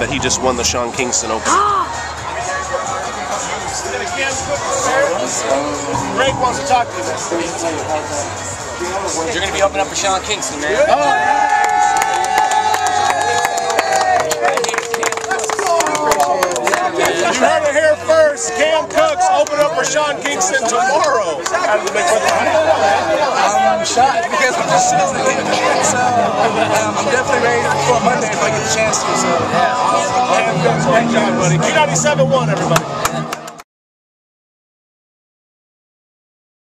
that he just won the Sean Kingston Open. Greg wants to talk to you. You're going to be opening up for Sean Kingston, man. You heard it here first. Cam Cooks open up for Sean Kingston tomorrow. I'm shocked because I'm just sitting here. So I'm definitely ready for Monday if I get the chance to. So Cam Cooks, great job, buddy. Q97-1, everybody.